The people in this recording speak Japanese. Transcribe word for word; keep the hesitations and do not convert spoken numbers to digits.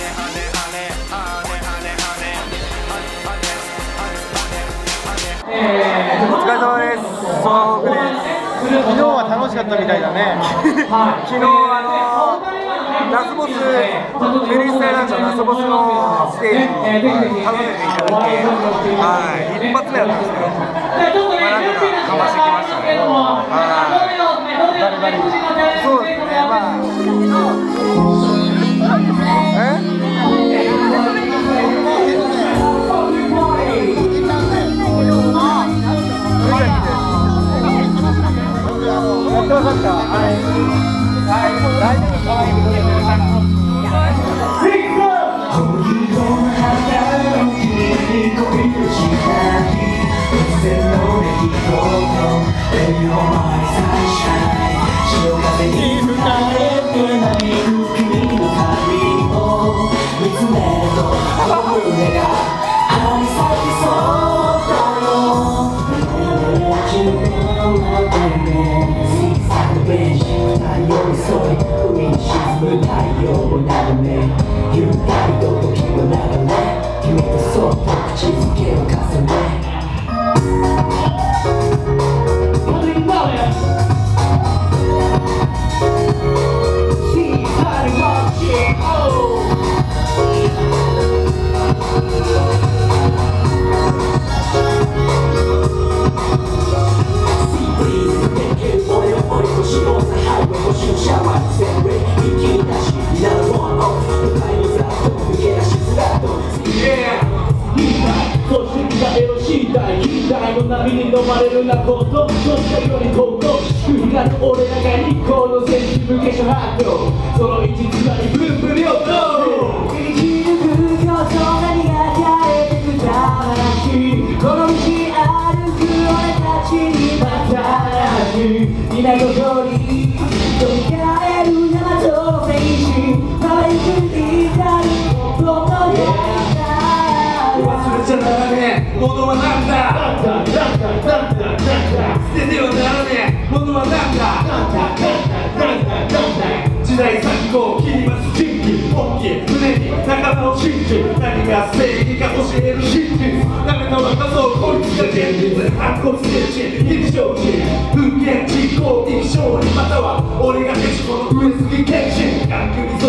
お疲れ様です。その僕です。昨日は楽しかったみたいだね。昨日あのラスボスフェリスタイランドラスボスのステージに頼んでいただき、はい、一発目だったんですけど、まあなんとかかましてきましたね。はい。バリバリ。そうですね。まあ。え？分かった。はい。はい。大丈夫。可愛い子で。波に飲まれるなことどっちよりここ低いなる俺らが日光のセンシフィケーションハートその一つなりブンブン両党生き抜く競争何が変えてくた話この道歩く俺たちにまた話皆ごとに飛び交える大和の戦士可愛くいたる僕のやりたい忘れちゃダメものはなんだ捨ててはならねえものはなんだ時代錯誤を切ります真理大きい胸に仲間を信じ何が正義か教える真実なめた若そうこいつが現実反骨精神非常時風景実行生き証人または俺が消しこの上杉謙信眼球に